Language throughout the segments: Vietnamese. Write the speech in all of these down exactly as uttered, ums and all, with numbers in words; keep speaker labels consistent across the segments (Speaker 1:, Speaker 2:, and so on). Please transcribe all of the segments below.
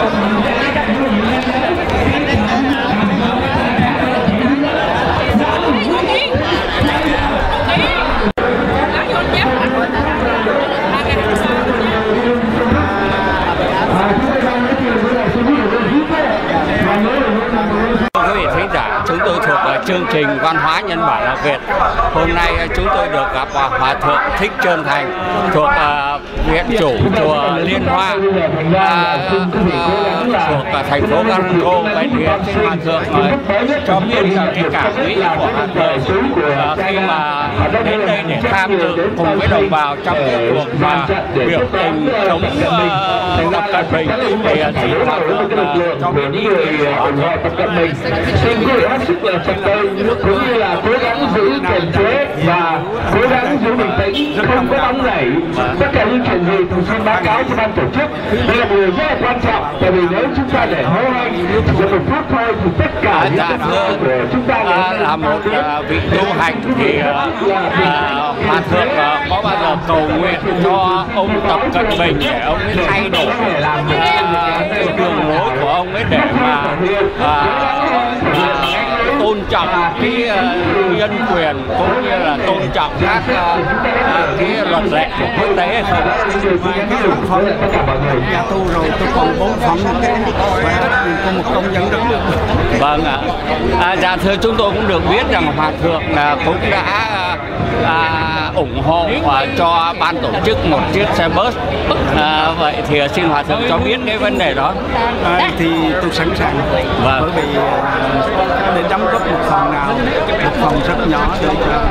Speaker 1: Chúng tôi thuộc chương trình văn hóa nhân bản là Việt. Hôm nay chúng tôi được gặp Hòa thượng Thích Trơn Thành thuộc uh, viện chủ chùa Liên Hoa uh, uh, thuộc uh, thành phố Rancho. Vậy thì xin Hòa thượng uh, cho biết uh, cái cảm nghĩ của Hòa thượng uh, khi mà đến đây để tham dự cùng với đồng bào trong cái cuộc mà biểu tình chống uh, Tập Cận Bình. Thì uh, xin Hòa thượng uh, cho biết ý kiến của Hòa thượng.
Speaker 2: Hết sức là trật tự cũng như là cố gắng giữ kiềm chế và cố gắng giữ bình tĩnh, không có nóng nảy. Tất cả những chuyện gì thì xin báo cáo cho ban tổ chức. Đây là một điều rất là quan trọng, tại vì nếu chúng ta để hối hành chỉ một phút thôi thì tất cả những cái của chúng ta
Speaker 1: à, là một uh, vị tu hành thì uh, Hòa thượng uh, có bao giờ cầu nguyện cho ông Tập Cận Bình để ông ấy thay đổi uh, cái đường lối của ông ấy để mà uh, uh, tôn trọng cái uh, nhân quyền cũng như là tôn trọng các uh, uh, cái luật lệ của quốc tế hay không?
Speaker 3: Cái đường phận nhà tu rồi tôi còn bốn phận cái có một công dân đó.
Speaker 1: Vâng ạ. À, dạ thưa, chúng tôi cũng được biết rằng Hòa thượng uh, cũng đã uh, ủng hộ uh, cho ban tổ chức một chiếc xe bus. À, vậy thì xin Hòa thượng cho biết cái vấn đề đó.
Speaker 3: À, thì tôi sẵn sàng.
Speaker 1: Vâng.
Speaker 3: Bởi vì để đóng góp một phần nào, một phần rất nhỏ để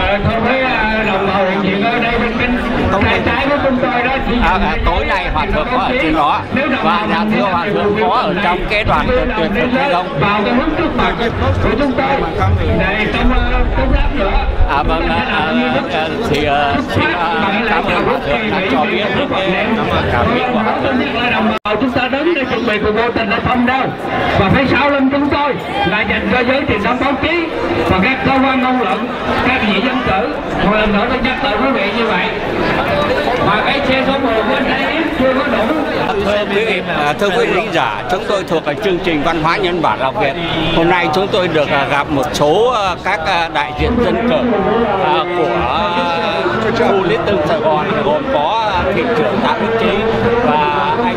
Speaker 1: à, à, tối nay Hòa thượng có ở trên đó và nhà thưa Hòa thượng có ở trong cái đoàn tuyệt tuyệt thực hay không? À vâng, à, à, à, thì à, xin à, cảm ơn Hòa thượng đã cho biết những cái cảm nghĩ của Hòa thượng.
Speaker 2: Chúng ta đến để chuẩn bị của vô tình là không đâu, và phía sau lưng chúng tôi là dành cho giới truyền thông báo chí và các cơ quan ngôn luận, các vị dân cử. Một lần nữa tôi nhắc lại quý vị như vậy. Và cái xe số một bên đây chưa có đủ.
Speaker 1: Thưa quý vị, thưa quý vị giả, chúng tôi thuộc chương trình văn hóa nhân bản Lào Việt. Hôm nay chúng tôi được gặp một số các đại diện dân cử của khu Lý Tương Sài Gòn, gồm có thị trưởng Tạ Đức Trí và anh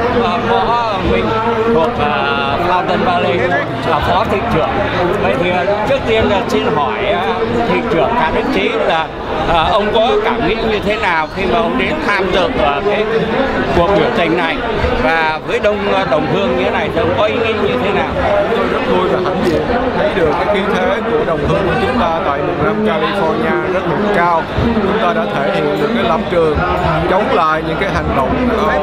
Speaker 1: Võ Minh thuộc VanHoaNBLV là phó thị trưởng. Vậy thì trước tiên là xin hỏi thị trưởng Tạ Đức Trí là à, ông có cảm nghĩ như thế nào khi mà ông đến tham dự vào cái cuộc biểu tình này, và với đông đồng hương như thế này thì ông có ý nghĩ như thế nào?
Speaker 4: Tôi rất vui và hãnh diện thấy được cái khí thế của đồng hương của chúng ta tại miền Nam California rất là cao. Chúng ta đã thể hiện được cái lập trường chống lại những cái hành động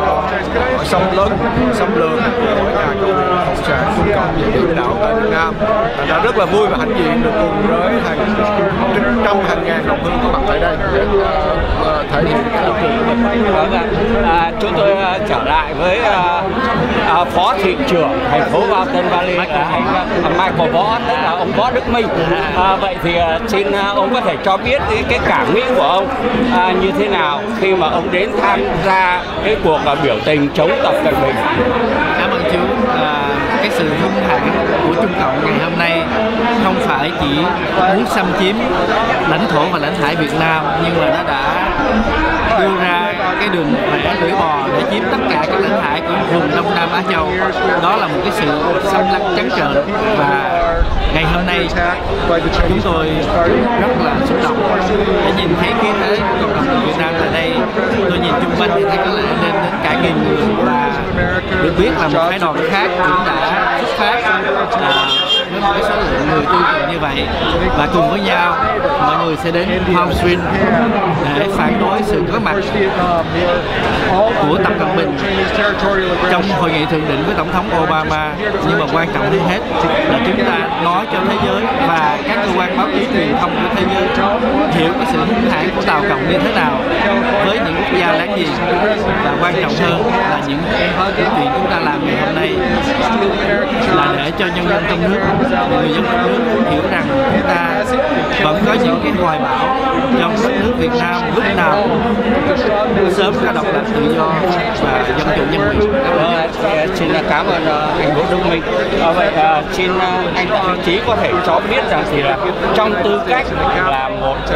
Speaker 4: uh, xâm lấn, xâm lược của nhà cầm quyền cộng sản Trung Cộng về biển đảo tại Việt Nam. Thành ra rất là vui và hãnh diện được cùng với hàng trăm hàng ngàn đồng hương có mặt tại đây để uh, thể hiện cái lập trường của mình.
Speaker 1: Vâng ạ. À, chúng tôi uh, trở lại với uh, uh, phó thị trưởng thành phố VanHoaNBLV, uh, anh uh, Michael Võ, tức là ông Võ Đức Minh. Uh, vậy thì uh, xin uh, ông có thể cho biết cái, cái cảm nghĩ của ông uh, như thế nào khi mà ông đến tham gia cái cuộc uh, biểu tình chống Tập Cận Bình?
Speaker 5: Cảm ơn chú. À, cái sự hung hãn của Trung Cộng ngày hôm nay không phải chỉ muốn xâm chiếm lãnh thổ và lãnh hải Việt Nam, nhưng mà nó đã đưa ra cái đường vẽ lưỡi bò để chiếm tất cả các lãnh hải của vùng Đông Nam Á Châu. Đó là một cái sự xâm lăng trắng trợn, và ngày hôm nay chúng tôi rất là xúc động để nhìn thấy khí thế của cộng đồng người Việt Nam tại đây. Tôi nhìn chung quanh thì thấy có lẽ lên đến cả nghìn người, và được biết là một phái đoàn khác cũng đã xuất phát à, với một cái số lượng người tương tự như vậy, và cùng với nhau mọi người sẽ đến Palm Springs để phản đối sự có mặt của Tập Cận Bình trong hội nghị thượng đỉnh với tổng thống Obama. Nhưng mà quan trọng hơn hết là chúng ta nói cho thế giới và các cơ quan báo chí truyền thông của thế giới hiểu cái sự hung hãn của Tàu Cộng như thế nào với những quốc gia láng giềng, và quan trọng hơn là những cái chuyện chúng ta làm ngày hôm nay là để cho nhân dân trong nước, người dân trong nước hiểu rằng chúng ta vẫn có những cái hoài bão trong đất nước Việt Nam lúc nào sớm ra độc lập tự do và dân chủ nhân quyền.
Speaker 1: xin cảm ơn uh, anh Vũ Đức Minh. Uh, vậy uh, xin uh, anh Tạ Chí có thể cho biết rằng thì là trong tư cách là một uh,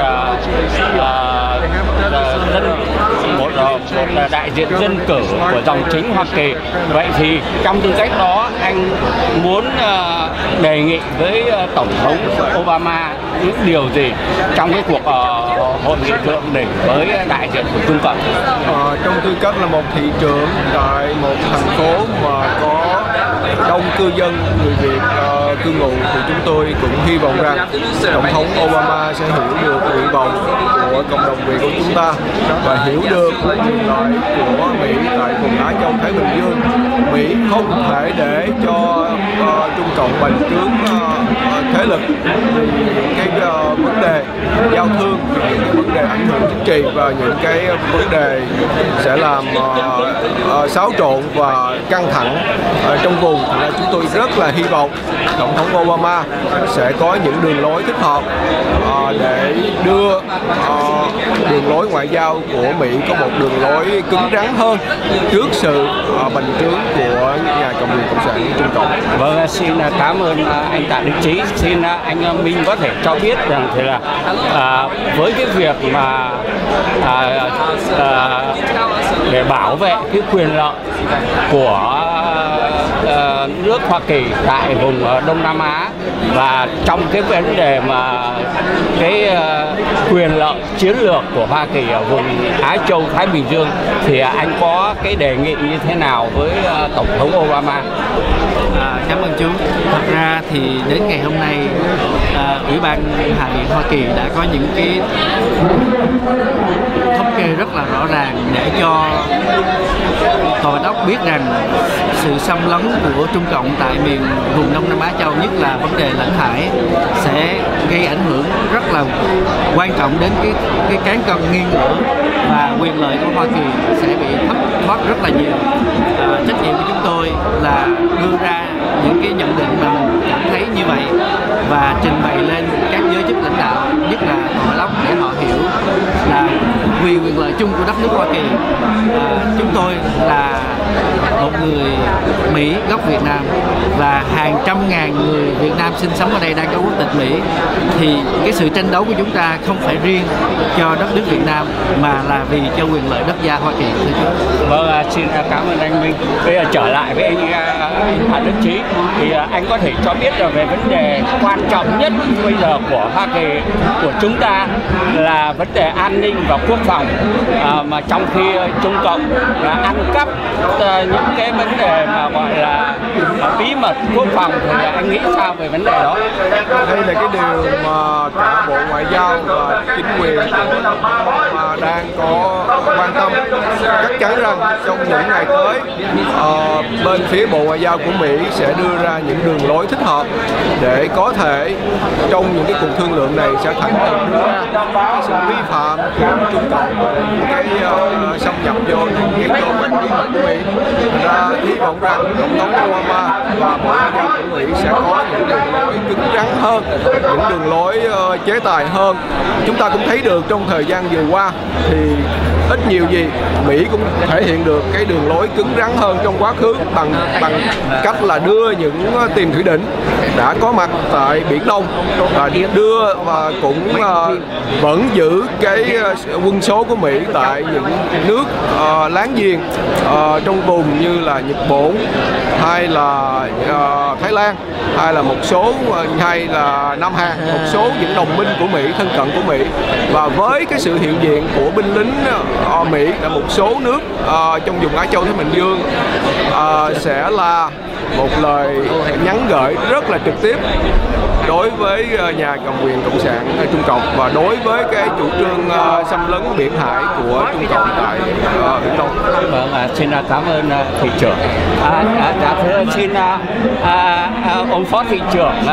Speaker 1: uh, dân một, uh, một uh, đại diện dân cử của dòng chính Hoa Kỳ, vậy thì trong tư cách đó anh muốn uh, đề nghị với uh, Tổng thống Obama những điều gì trong cái cuộc uh, hội nghị thượng đỉnh với đại diện của Trung Cộng?
Speaker 4: Ờ, trong tư cách là một thị trưởng tại một thành phố mà có đông cư dân người Việt uh, cư ngụ, thì chúng tôi cũng hy vọng rằng Tổng thống Obama sẽ hiểu được nguyện vọng của cộng đồng Việt của chúng ta và hiểu được quyền lợi của Mỹ tại vùng Á Châu Thái Bình Dương. Mỹ không thể để cho uh, Trung Cộng bành trướng uh, thế lực vì cái uh, vấn đề giao thương, những cái vấn đề ảnh hưởng chính trị và những cái vấn đề sẽ làm uh, uh, xáo trộn và căng thẳng uh, trong vùng. Thì là chúng tôi rất là hy vọng Tổng thống Obama sẽ có những đường lối thích hợp uh, để đưa uh, đường lối ngoại giao của Mỹ có một đường lối cứng rắn hơn trước sự uh, bành trướng của nhà cầm quyền cộng sản Trung Cộng.
Speaker 1: Vâng, xin cảm ơn anh Tạ Đức Chí. Xin anh Minh có thể cho biết rằng thì là à, với cái việc mà à, à, để bảo vệ cái quyền lợi của à, nước Hoa Kỳ tại vùng Đông Nam Á và trong cái vấn đề mà cái à, quyền lợi chiến lược của Hoa Kỳ ở vùng Á Châu Thái Bình Dương, thì anh có cái đề nghị như thế nào với à, Tổng thống Obama?
Speaker 5: À, cảm ơn chú. Thật ra thì đến ngày hôm nay, à, Ủy ban Hạ viện Hoa Kỳ đã có những cái thống kê rất là rõ ràng để cho Tòa Đốc biết rằng sự xâm lấn của Trung Cộng tại miền vùng Đông Nam Á Châu, nhất là vấn đề lãnh hải, sẽ gây ảnh hưởng rất là quan trọng đến cái cái cán cân nghiêng ngửa và quyền lợi của Hoa Kỳ sẽ bị thất thoát rất là nhiều. À, trách nhiệm của chúng tôi là đưa ra những cái nhận định mà mình cảm thấy như vậy và trình bày lên các giới chức lãnh đạo, nhất là Tòa Đốc, để họ hiểu là vì quyền lợi chung của đất nước Hoa Kỳ. À, chúng tôi là một người Mỹ gốc Việt Nam và hàng trăm ngàn người Việt Nam sinh sống ở đây đang có quốc tịch Mỹ, thì cái sự tranh đấu của chúng ta không phải riêng cho đất nước Việt Nam mà là vì cho quyền lợi đất gia Hoa Kỳ.
Speaker 1: Vâng, xin cảm ơn anh Minh. Bây giờ trở lại với anh, anh Hạ Đức Chí, thì anh có thể cho biết là về vấn đề quan trọng nhất bây giờ của Hoa Kỳ, của chúng ta là vấn đề an ninh và quốc phòng, à, mà trong khi Trung Cộng là ăn cắp uh, những cái vấn đề mà gọi là bí mật quốc phòng, thì anh nghĩ sao về vấn đề đó?
Speaker 4: Đây là cái điều mà cả Bộ Ngoại giao và chính quyền mà đang có quan tâm. Chắc chắn rằng trong những ngày tới, uh, bên phía Bộ Ngoại giao của Mỹ sẽ đưa ra những đường lối thích hợp để có thể trong những cái cuộc thương lượng này sẽ thành công cái sự vi phạm của Trung Cộng về những cái uh, xâm nhập vô những cái cơ quan bí mật của Mỹ. Ra hy vọng rằng Tổng thống Obama và Bộ Ngoại giao của Mỹ sẽ có những đường lối cứng rắn hơn, những đường lối uh, chế tài hơn. Chúng ta cũng thấy được trong thời gian vừa qua thì ít nhiều gì Mỹ cũng thể hiện được cái đường lối cứng rắn hơn trong quá khứ bằng bằng cách là đưa những tiền thủy đỉnh đã có mặt tại Biển Đông và đưa và cũng uh, vẫn giữ cái quân số của Mỹ tại những nước uh, láng giềng uh, trong vùng như là Nhật Bản hay là uh, Thái Lan hay là một số uh, hay là Nam Hàn, một số những đồng minh của Mỹ, thân cận của Mỹ. Và với cái sự hiện diện của binh lính uh, Mỹ tại một số nước uh, trong vùng Á Châu Thái Bình Dương uh, sẽ là một lời nhắn gửi rất là trực tiếp đối với nhà cầm quyền cộng sản Trung Cộng và đối với cái chủ trương uh, xâm lấn biển hải của Trung Cộng tại uh, Biển Đông.
Speaker 1: Vâng, à, xin cảm ơn uh, thị trưởng. À, à, à, thưa, xin uh, à, à, ông phó thị trưởng uh,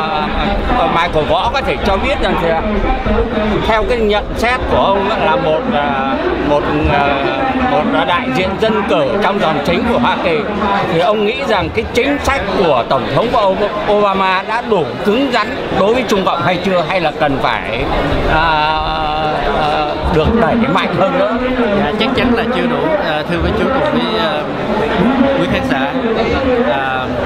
Speaker 1: uh, Michael Võ có thể cho biết rằng thì, uh, theo cái nhận xét của ông là một uh, một uh, một đại diện dân cử trong dòng chính của Hoa Kỳ, thì ông nghĩ rằng cái chính sách của Tổng thống Obama đã đủ cứng rắn đối với Trung Cộng hay chưa, hay là cần phải à, à, được đẩy mạnh hơn nữa?
Speaker 5: Dạ, chắc chắn là chưa đủ. À, thưa với chú cùng với uh, quý khán giả,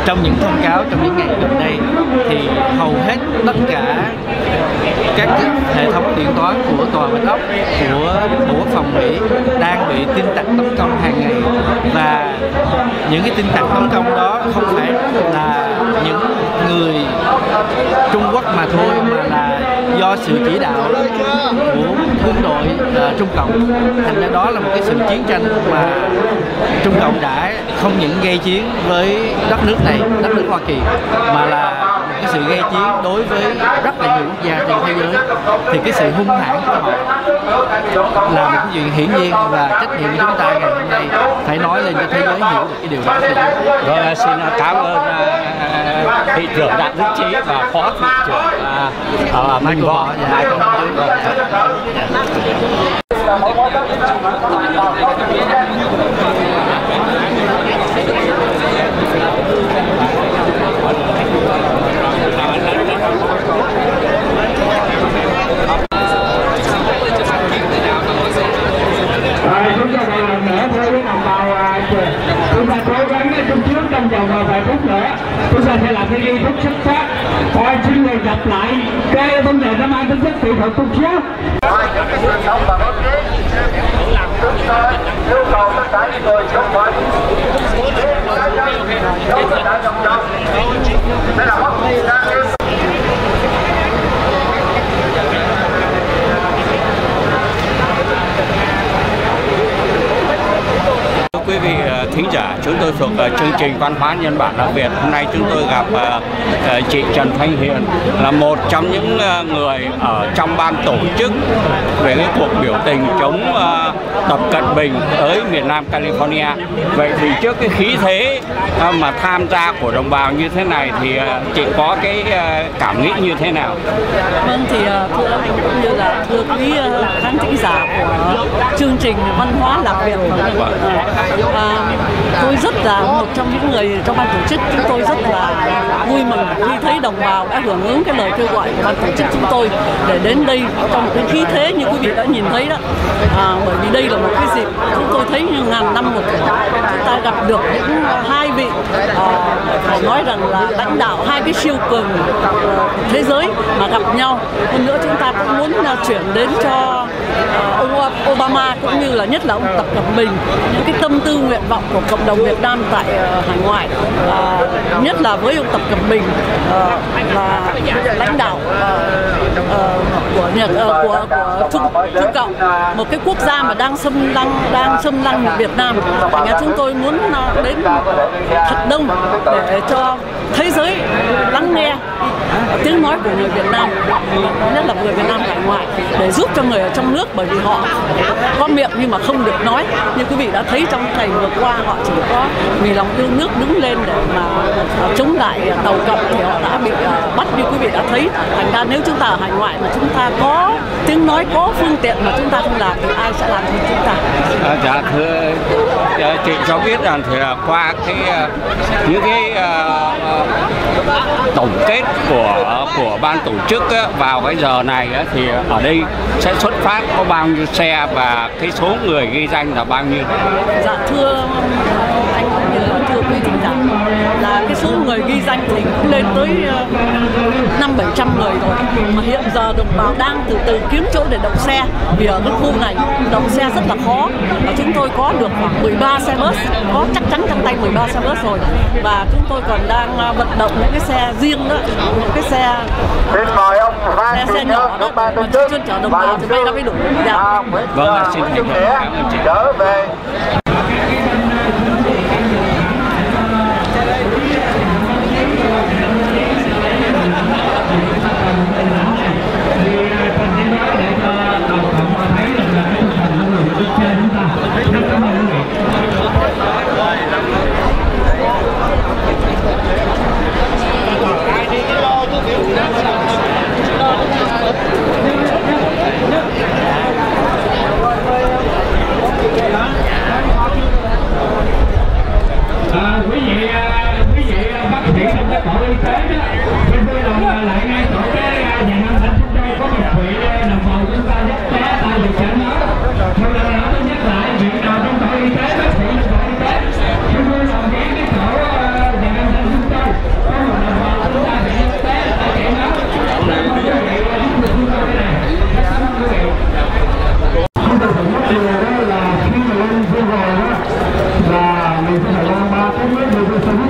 Speaker 5: trong những thông cáo trong những ngày gần đây thì hầu hết tất cả các hệ thống điện toán của tòa bạch ốc của Bộ Quốc phòng Mỹ đang bị tin tặc tấn công hàng ngày, và những cái tin tặc tấn công đó không phải là những người Trung Quốc mà thôi, mà là do sự chỉ đạo của quân đội uh, Trung Cộng. Thành ra đó là một cái sự chiến tranh mà Trung Cộng đã không những gây chiến với đất nước này, đất nước Hoa Kỳ, mà là một cái sự gây chiến đối với rất là nhiều quốc gia trên thế giới. Thì cái sự hung hãn của họ là một cái chuyện hiển nhiên, và trách nhiệm của chúng ta ngày hôm nay phải nói lên cho thế giới hiểu được cái điều đó.
Speaker 1: Vâng, xin cảm ơn uh, thị trưởng Đặng Đức Chí và phó thị trưởng uh, uh, Minh Võ.
Speaker 2: Chúng ta còn lần nữa thôi với đồng bào, chúng ta cố gắng chung trước trong vòng vài phút nữa chúng ta sẽ làm cái nghi thức xuất phát. Rồi xin mời gặp lại cái vấn đề nó mang tính chất kỹ thuật chút xíu. Chúng ta yêu cầu tất cả những người trong phận chống tất cả dòng dòng. Đây là Hoa Kỳ đang yêu.
Speaker 1: Quý vị thính giả, chúng tôi thuộc chương trình văn hóa nhân bản đặc biệt. Hôm nay chúng tôi gặp uh, chị Trần Thanh Hiền, là một trong những uh, người ở trong ban tổ chức về cái cuộc biểu tình chống uh, Tập Cận Bình tới miền Nam California. Vậy thì trước cái khí thế uh, mà tham gia của đồng bào như thế này thì uh, chị có cái uh, cảm nghĩ như thế nào?
Speaker 6: Vâng, thì uh, thưa anh cũng như là thưa quý uh, khán thính giả của chương trình văn hóa đặc biệt. À, tôi rất là một trong những người trong ban tổ chức, chúng tôi rất là vui mừng khi thấy đồng bào đã hưởng ứng cái lời kêu gọi của ban tổ chức chúng tôi để đến đây trong một cái khí thế như quý vị đã nhìn thấy đó. À, bởi vì đây là một cái dịp chúng tôi thấy như ngàn năm một thửa chúng ta gặp được những hai vị à, phải nói rằng là lãnh đạo hai cái siêu cường uh, thế giới mà gặp nhau. Hơn nữa chúng ta cũng muốn uh, chuyển đến cho uh, ông Obama cũng như là nhất là ông Tập Cận Bình những cái tâm tư nguyện vọng của cộng đồng Việt Nam tại uh, hải ngoại, uh, nhất là với ông Tập Cận Bình uh, là lãnh đạo uh, uh, của Nhật uh, của, của Trung, Trung Cộng, một cái quốc gia mà đang xâm lăng đang xâm lăng Việt Nam. Thành ra chúng tôi muốn uh, đến thật đông để cho thế giới lắng nghe tiếng nói của người Việt Nam, nhất là người Việt Nam hải ngoại, để giúp cho người ở trong nước, bởi vì họ có miệng nhưng mà không được nói. Như quý vị đã thấy trong ngày vừa qua, họ chỉ có vì lòng yêu nước đứng lên để mà chống lại tàu Cộng thì họ đã bị bắt, như quý vị đã thấy. Thành ra nếu chúng ta ở hải ngoại mà chúng ta có tiếng nói, có phương tiện mà chúng ta không làm thì ai sẽ làm cho chúng ta?
Speaker 1: À, dạ thưa chị cho biết rằng thì qua cái những cái uh, tổng kết của của ban tổ chức á, vào cái giờ này á, thì ở đây sẽ xuất phát có bao nhiêu xe và cái số người ghi danh là bao nhiêu?
Speaker 6: Dạ thưa anh cũng như là thưa quý thính giả, là cái số người ghi danh thì cũng lên tới năm bảy trăm người rồi, mà hiện giờ đồng bào đang từ từ kiếm chỗ để đậu xe, vì ở cái khu này đậu xe rất là khó. Và chúng tôi có được khoảng mười ba xe bus, có chắc chắn trong tay mười ba xe bus rồi, và chúng tôi còn đang vận động những cái xe riêng đó, những cái xe xe, xe nhỏ đó mà chuyên chở đồng bào thì đây nó mới đủ. Dạ.
Speaker 1: Vâng, xin cảm ơn chị.
Speaker 2: Trở về.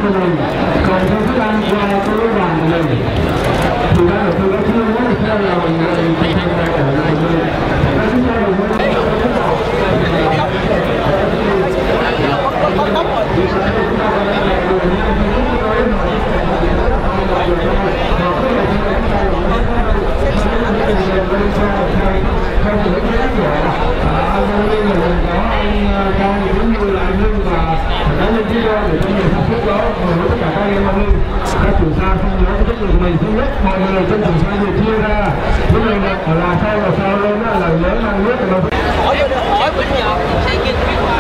Speaker 2: của mình, còn trong thức ăn qua cái lối vàng của mình. Thì ra là tôi đã chưa nói được theo là mình mình mình ở lại mình. Và chúng ta đồng mọi người trên đường xe được chia ra, cái này là là sao là sao lên đó là nhớ mang nước rồi. Hỏi hỏi bên nhà xe kia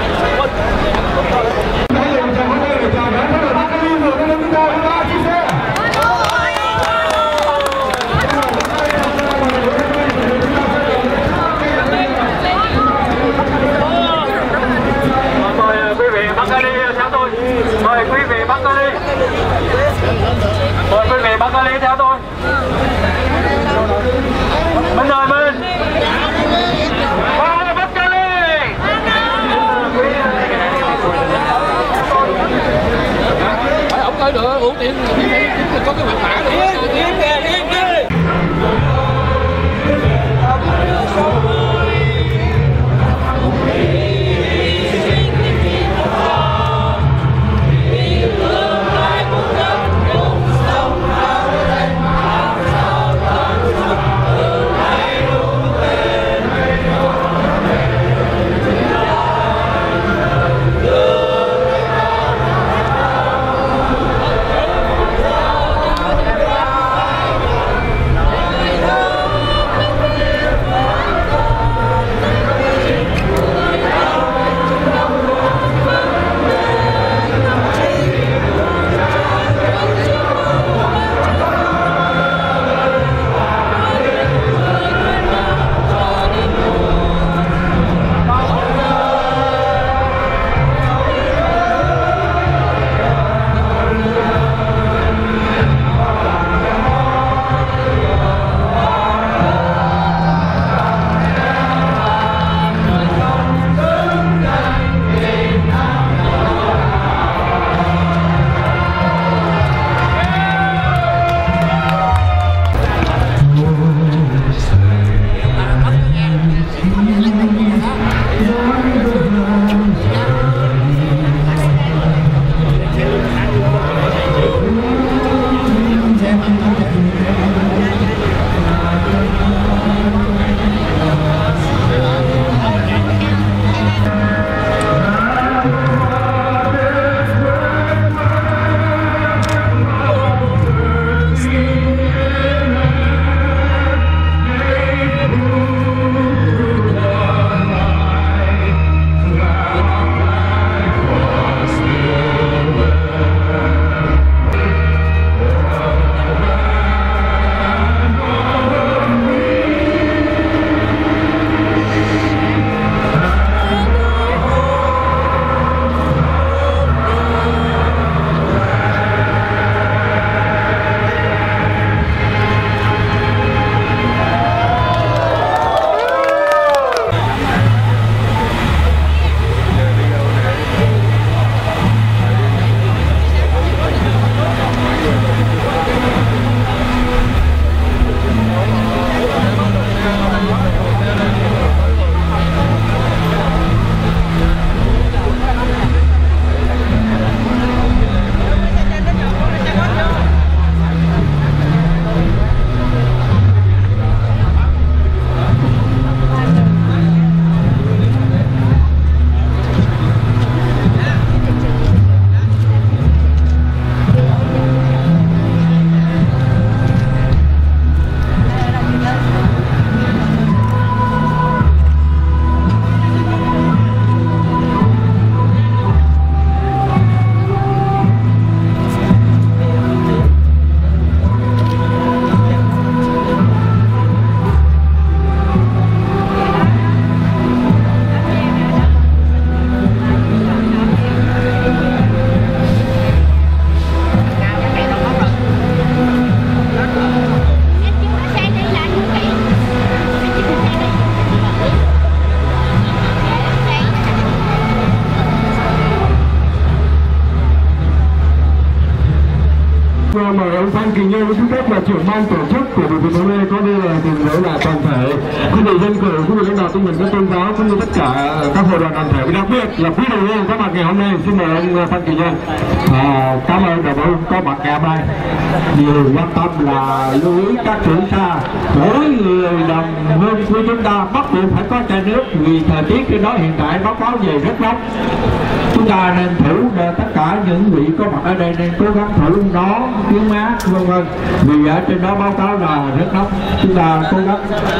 Speaker 2: mời quý vị bắt đi theo tôi. Mời quý vị bắt đi. Mời quý vị bắt đi theo tôi. Bên đời bên. Mời bắt đi. Phải ổng coi được uống tiền có cái mặt mã nữa. Mời ông Phan Kỳ Nhân với tư cách là trưởng ban tổ chức của đội tuyển hôm nay có đây là cùng với là toàn thể quý vị dân cử, quý vị lãnh đạo tinh thần các tôn giáo cũng như tất cả các hội đoàn đoàn thể, và đặc biệt là quý đồng hương có mặt ngày hôm nay. Xin mời ông Phan Kỳ Nhân. À, cảm ơn đồng hương có mặt ngày hôm nay. Điều quan tâm là lưu ý các trưởng xa, mỗi người đồng hương của chúng ta bắt buộc phải có chai nước vì thời tiết trên đó hiện tại báo cáo về rất nóng. Chúng ta nên thử tất cả những vị có mặt ở đây nên cố gắng thử nó kiếm mát vân vân, vì ở trên đó báo cáo là rất nóng. Chúng ta cố gắng,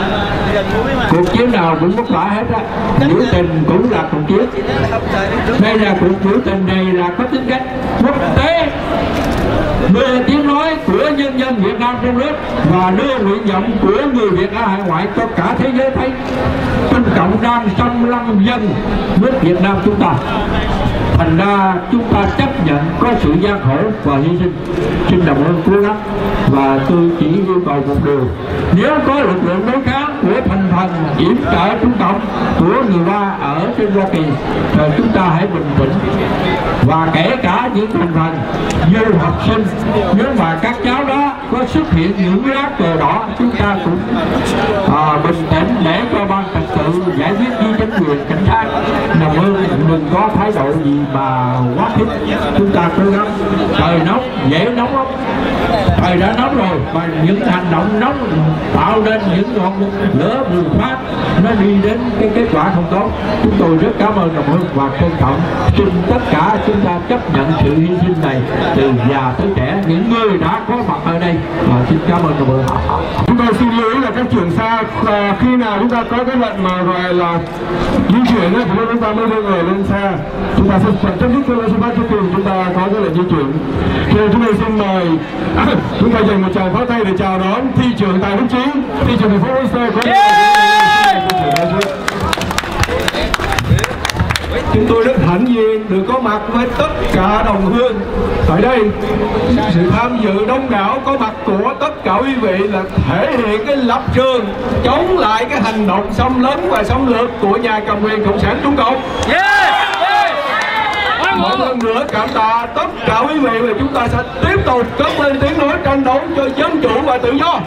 Speaker 2: cuộc chiến nào cũng vất vả hết á, biểu tình cũng là cuộc chiến. Đây là cuộc biểu tình này là có tính cách quốc tế, đưa tiếng nói của nhân dân Việt Nam trong nước và đưa nguyện vọng của người Việt ở hải ngoại cho cả thế giới thấy Trung Cộng đang xâm lăng dân nước Việt Nam chúng ta. Thành ra chúng ta chấp nhận có sự gian khổ và hy sinh. Xin đồng ơn cố gắng, và tôi chỉ yêu cầu một điều: nếu có lực lượng đối kháng của thành phần yểm trợ Trung Cộng của người ta ở trên Hoa Kỳ thì chúng ta hãy bình tĩnh, và kể cả những thành phần du học sinh, nếu mà các cháu đó có xuất hiện những lá cờ đỏ, chúng ta cũng à, bình tĩnh để cho ban trật tự giải quyết với chính quyền cảnh sát. Đồng ơn đừng có thái độ gì mà quá khích. Chúng ta cố gắng, trời nóng dễ nóng lắm, trời đã nóng rồi mà những hành động nóng tạo nên những ngọn lửa bùng phát, nó đi đến cái kết quả không tốt. Chúng tôi rất cảm ơn đồng hương và trân trọng xin tất cả chúng ta chấp nhận sự hy sinh này, từ già tới trẻ, những người đã có mặt ở đây. Và xin cảm ơn đồng hương.
Speaker 7: Chúng tôi xin lưu ý là các trường xa khi nào chúng ta có cái lệnh mà gọi là di chuyển thì chúng ta mới đưa người lên xe. Chúng ta sẽ chấm dứt cái lệnh xuất phát trước khi chúng ta có cái lệnh di chuyển. Thì chúng tôi xin mời chúng ta dành một tràng pháo tay để chào đón thị trưởng Tài Đức Chí, thị trưởng thành phố Hồ Sơ có chúng tôi rất hãnh diện được có mặt với tất cả đồng hương tại đây. Sự tham dự đông đảo có mặt của tất cả quý vị là thể hiện cái lập trường chống lại cái hành động xâm lấn và xâm lược của nhà cầm quyền cộng sản Trung Cộng. Một lần nữa cảm tạ tất cả quý vị, và chúng ta sẽ tiếp tục cất lên tiếng nói tranh đấu cho dân chủ và tự do.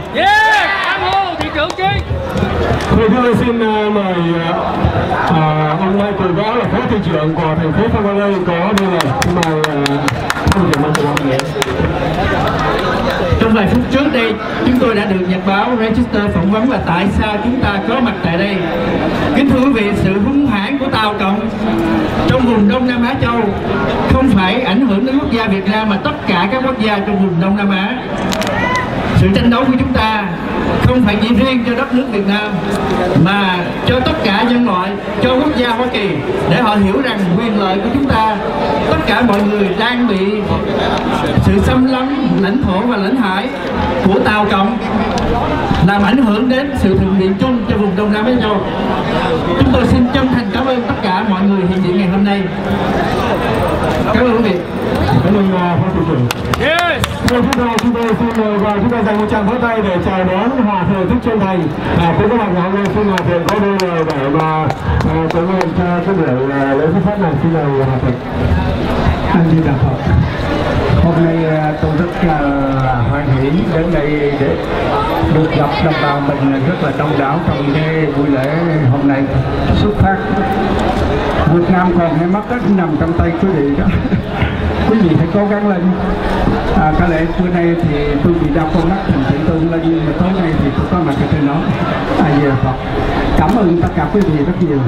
Speaker 7: Thì tôi xin uh, mời uh, ông Mai Cường Võ là phó thị trưởng của thành phố Phan Rang có đây là xin mời phó thị trưởng Mai Cường Võ.
Speaker 5: Trong vài phút trước đây, chúng tôi đã được nhật báo Register phỏng vấn là tại sao chúng ta có mặt tại đây. Kính thưa quý vị, sự hung hãn của Tàu Cộng trong vùng Đông Nam Á Châu không phải ảnh hưởng đến quốc gia Việt Nam mà tất cả các quốc gia trong vùng Đông Nam Á. Sự tranh đấu của chúng ta không phải chỉ riêng cho đất nước Việt Nam mà cho tất cả nhân loại, cho quốc gia Hoa Kỳ, để họ hiểu rằng quyền lợi của chúng ta, tất cả mọi người đang bị sự xâm lấn lãnh thổ và lãnh hải của Tàu Cộng làm ảnh hưởng đến sự thịnh vượng chung cho vùng Đông Nam Á Châu. Chúng tôi xin chân thành cảm ơn tất cả mọi người hiện diện ngày hôm nay. Cảm ơn quý vị.
Speaker 7: Cảm ơn phó thủ trưởng. Yes. Chúng tôi chúng tôi xin mời và chúng ta dành một tràng pháo tay để chào đón Hòa thượng Thích Chân Thành. À, tôi các bạn ngày hôm nay xin Hòa thượng có đây lời để mà cảm ơn cho cái buổi lễ xuất phát này. Xin mời Hòa thượng.
Speaker 3: Anh Di Đà Phật. Hôm nay tôi rất là hoan hỷ đến đây để được gặp đồng bào mình rất là đông đảo trong cái buổi lễ hôm nay xuất phát. Việt Nam còn hay mất đất nằm trong tay quý vị đó. Quý vị phải cố gắng lên. À, cái lễ bữa nay thì tôi bị đau con mắt thành thị tôi lên, nhưng mà tối nay thì tôi có mặt ở trên đó. À, Di Đà Phật. Cảm ơn tất cả quý vị rất nhiều.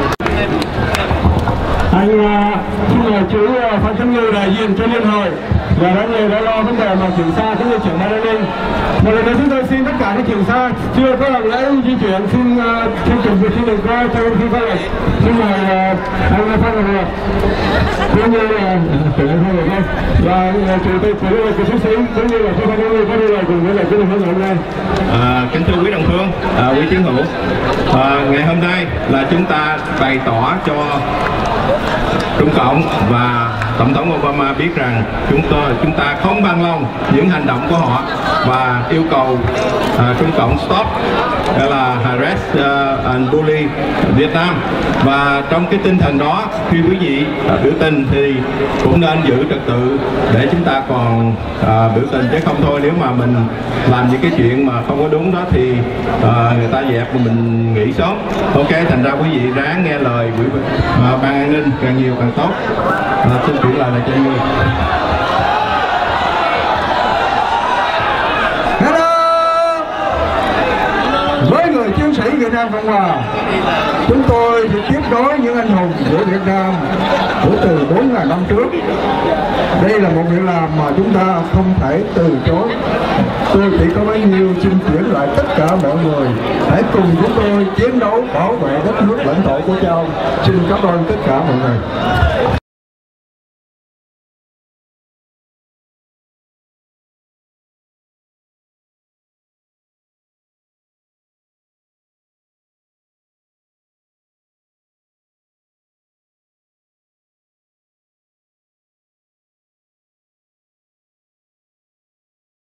Speaker 7: Anh xin mời chú Phan Xuân Như đại diện cho liên hội và đã người đã lo vấn đề mà trường xa cũng như trưởng ban an ninh. Một lần nữa chúng tôi xin tất cả các trường xa chưa có làm lễ di chuyển xin xin chuẩn bị xin đừng có cho khi phát lệnh. Xin mời anh Phan Ngọc Ngọc cũng như là trưởng ban Phan Ngọc Ngọc và chủ tịch của liên hội của xuất sĩ cũng như là cho ban an ninh có đây là cùng với lại cái đồng hương hôm nay.
Speaker 4: À, kính thưa quý đồng hương, à, quý chiến hữu, à, ngày hôm nay là chúng ta bày tỏ cho Trung Cộng và
Speaker 8: Tổng thống Obama biết rằng chúng tôi chúng ta không bằng lòng những hành động của họ và yêu cầu uh, Trung Cộng stop là harass uh, and bully Việt Nam. Và trong cái tinh thần đó, khi quý vị uh, biểu tình thì cũng nên giữ trật tự để chúng ta còn uh, biểu tình, chứ không thôi nếu mà mình làm những cái chuyện mà không có đúng đó thì uh, người ta dẹp và mình nghỉ sớm. Ok, thành ra quý vị ráng nghe lời quỹ uh, ban an ninh, càng nhiều càng tốt. Uh, xin chuyển lời lại cho anh Nguyên.
Speaker 7: Với người chiến sĩ Việt Nam Cộng Hòa, chúng tôi sẽ tiếp nối những anh hùng của Việt Nam của từ bốn ngàn năm trước. Đây là một việc làm mà chúng ta không thể từ chối. Tôi chỉ có bấy nhiêu xin chuyển lại tất cả mọi người hãy cùng chúng tôi chiến đấu bảo vệ đất nước lãnh thổ của cha ông. Xin cảm ơn tất cả mọi người.